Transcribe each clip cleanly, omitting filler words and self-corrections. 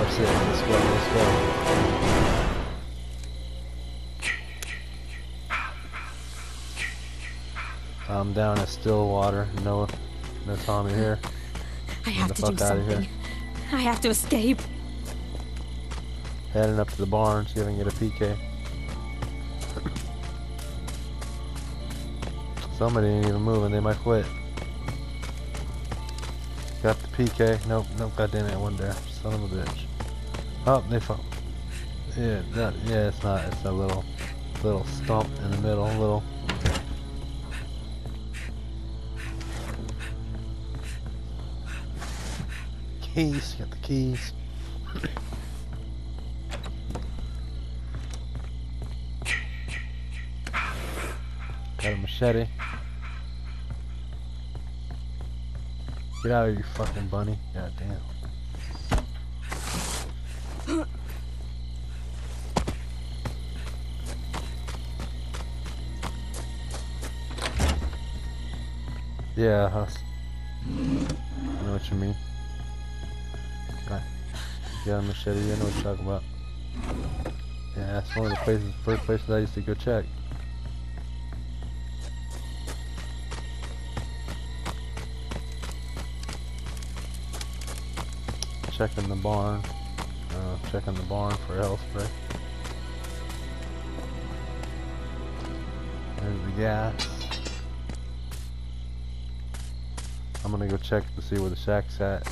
car sitting. Let's go, let's go. I'm down at Stillwater. No Tommy here. I have to do Get the fuck out of here. something. I have to escape. Heading up to the barn, see if I can get a PK. Somebody ain't even moving, they might quit. Got the PK. Nope, goddamn it, one there. Son of a bitch. Oh, they found. Yeah, it's not. It's a little stump in the middle, little. Keys, got the keys. Got a machete. Get out of here, you fucking bunny. God damn. Yeah, I know what you mean. Got a machete, I know what you're talking about. Yeah, that's one of the first places I used to go check. Checking the barn. Checking the barn for health spray. There's the gas. I'm gonna go check to see where the shack's at.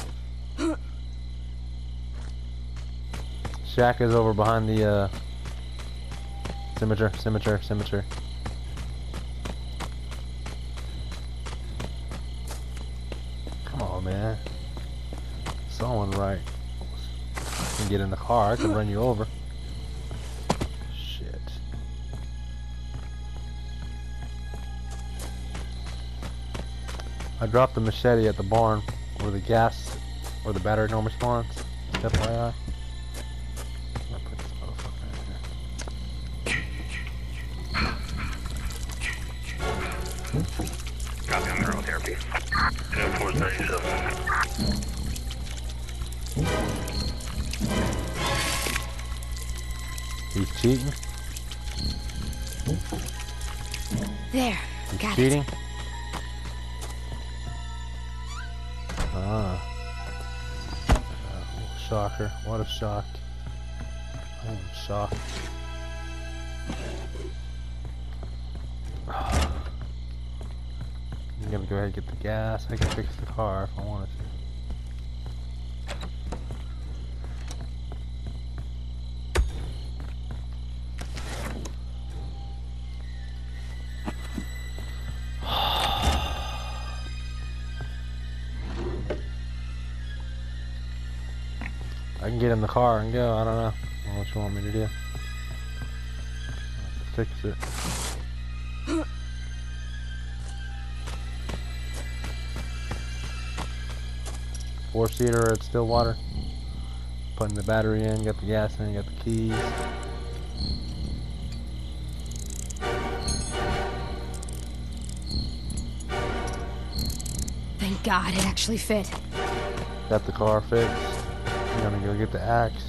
Shack is over behind the cemetery. Come on, man. Someone right. I can get in the car, I can run you over. Shit. I dropped the machete at the barn where the gas or the battery normally spawns. FYI. I'll put this motherfucker in here. Copy on neurotherapy. 437. He's cheating? There. He's Got cheating? it. Ah. Shocker. What a shock. I am shocked. I'm gonna go ahead and get the gas. I can fix the car if I wanted to. I can get in the car and go. I don't know what you want me to do. Fix it. Four-seater at Stillwater. Putting the battery in, got the gas in, got the keys. Thank God it actually fit. Got the car fixed. I'm gonna go get the axe.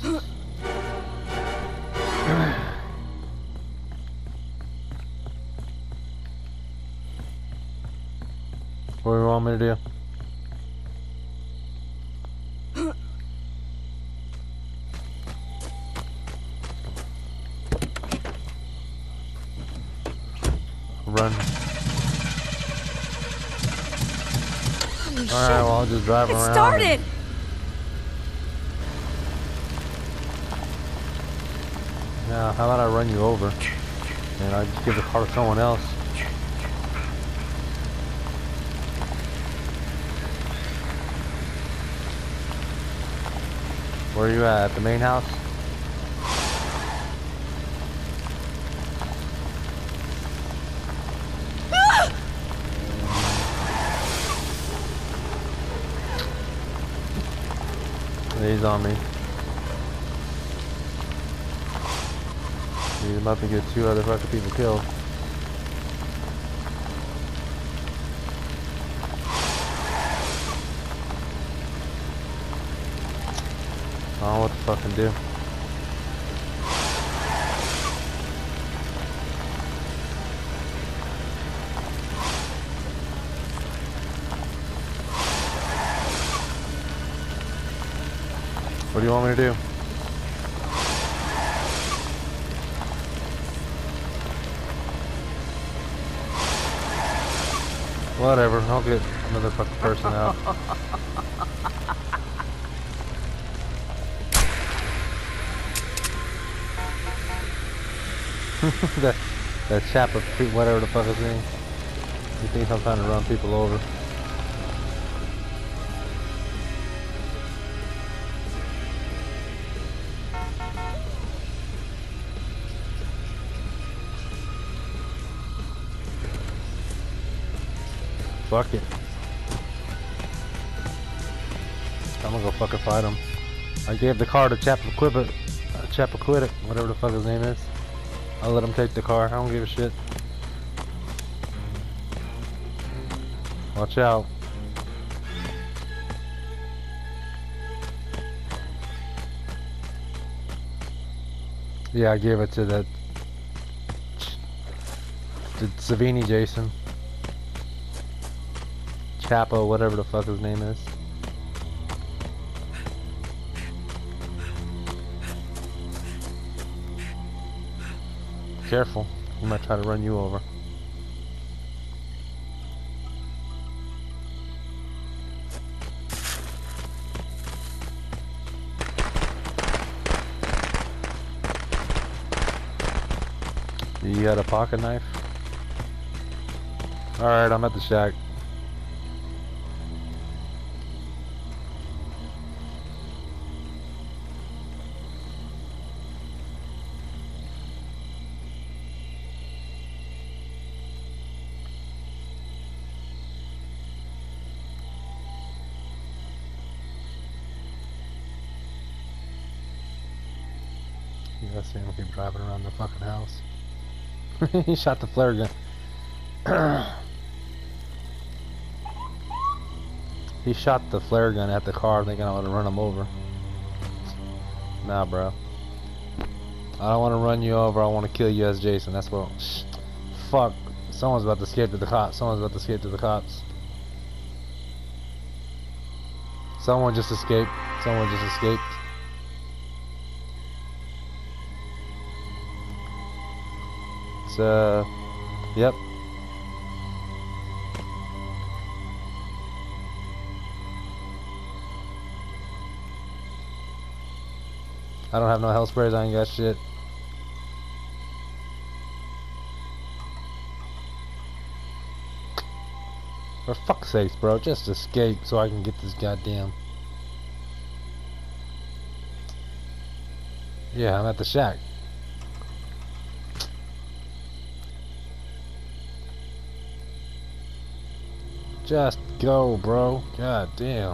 What do you want me to do? Run. Holy shit. Alright, well I'll just drive It around. started! Now, how about I run you over? And I just give the car to someone else. Where are you at the main house? He's on me. He's about to get 2 other fucking people killed. I don't fucking do. What do you want me to do? Whatever, I'll get another fucking person out. that chap of whatever the fuck his name. He thinks I'm trying to run people over. Fuck it. I'm gonna go fucking fight him. I gave the car to Chappaquiddick, whatever the fuck his name is. I'll let him take the car. I don't give a shit. Watch out. Yeah, I gave it to that to Savini Jason. Chapo, whatever the fuck his name is. Careful, he might try to run you over. You got a pocket knife? Alright, I'm at the shack. You gotta see him keep driving around the fucking house. He shot the flare gun. He shot the flare gun at the car thinking I want to run him over. Nah, bro. I don't want to run you over, I want to kill you as Jason. That's what... Fuck. Someone's about to escape to the cops. Someone's about to escape to the cops. Someone just escaped. Someone just escaped. Yep. I don't have no health sprays, I ain't got shit. For fuck's sakes, bro, just escape so I can get this goddamn... Yeah, I'm at the shack. Just go, bro. God damn.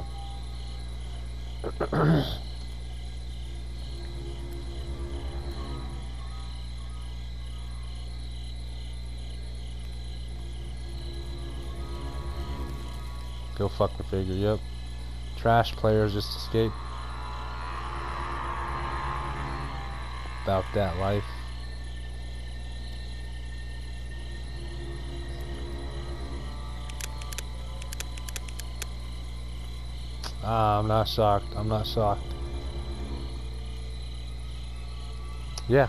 Go fuck the figure, yep. Trash players just escape. About that life. I'm not shocked. I'm not shocked. Yeah.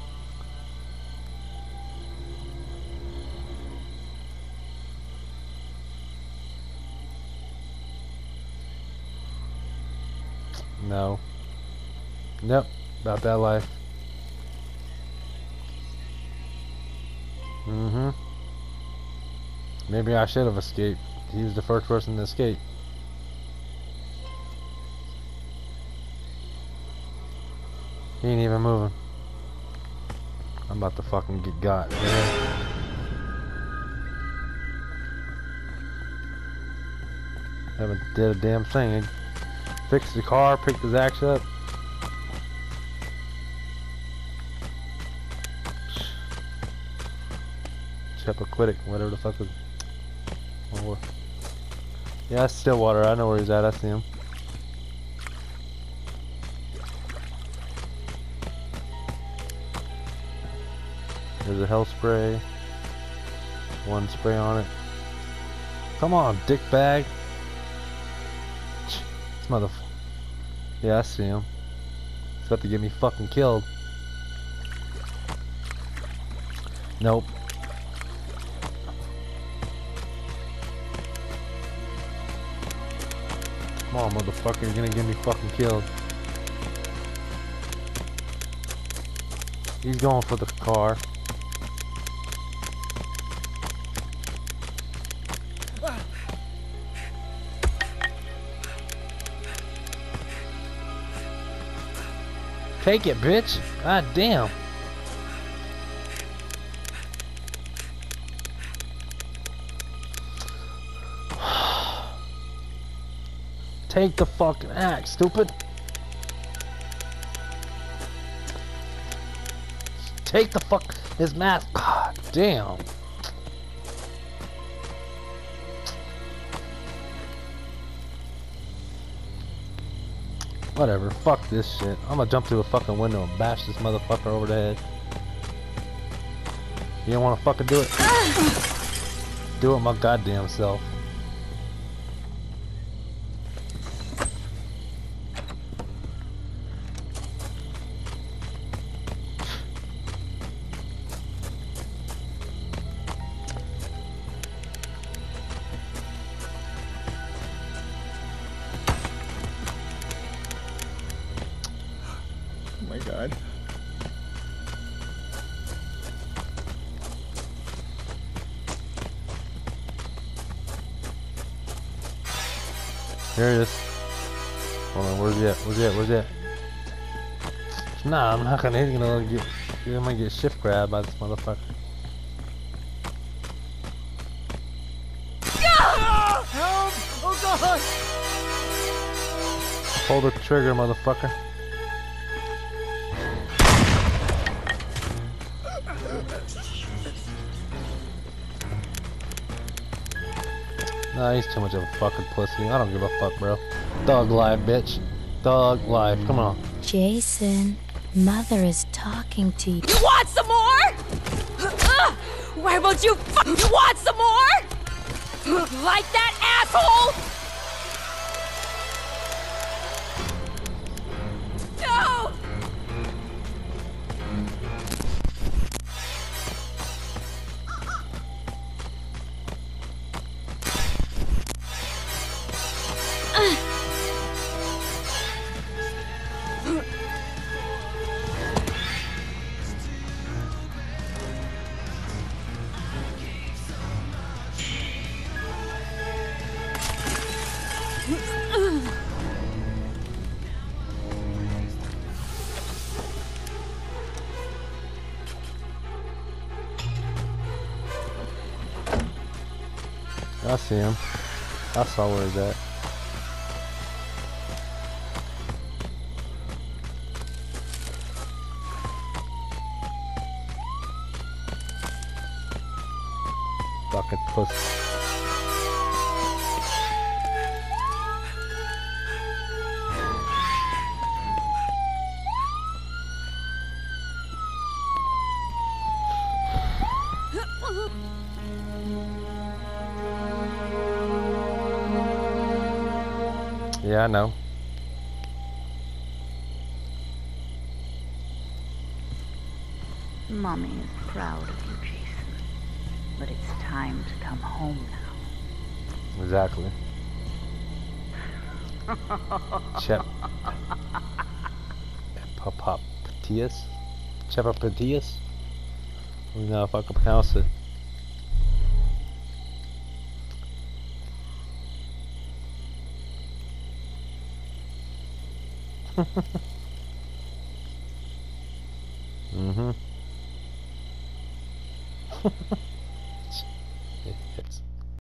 No. Nope. About that life. Mm-hmm. Maybe I should have escaped. He was the first person to escape. He ain't even moving. I'm about to fucking get got. Yeah. Haven't did a damn thing. Fixed the car, picked his axe up. Chappaquiddick, whatever the fuck is. Oh, yeah, that's Stillwater. I know where he's at. I see him. There's a health spray. One spray on it. Come on, dick bag. This motherfucker. Yeah, I see him. He's about to get me fucking killed. Nope. Come on, motherfucker. You're gonna get me fucking killed. He's going for the car. Take it, bitch. God damn. Take the fucking axe, stupid. Take the fuck his mask. God damn. Whatever, fuck this shit. I'm gonna jump through the fucking window and bash this motherfucker over the head. You don't wanna fucking do it? Do it my goddamn self. Oh my god. Here it is. Hold on, where's he at? Where's he at? Where's he at? Nah, I'm not gonna. He's gonna get. He might get shift grabbed by this motherfucker. Help! Oh god! Pull the trigger, motherfucker. Nah, he's too much of a fucking pussy. I don't give a fuck, bro. Thug life, bitch. Thug life. Come on. Jason, Mother is talking to you. You want some more? Why won't you You want some more? Like that, asshole? No! I see him. I saw where he's at. Fucking pussy. Yeah, I know. Mommy is proud of you, Jason. But it's time to come home now. Exactly. Chepapatius? Chepapatius? I don't know if I can pronounce it. Mm-hmm.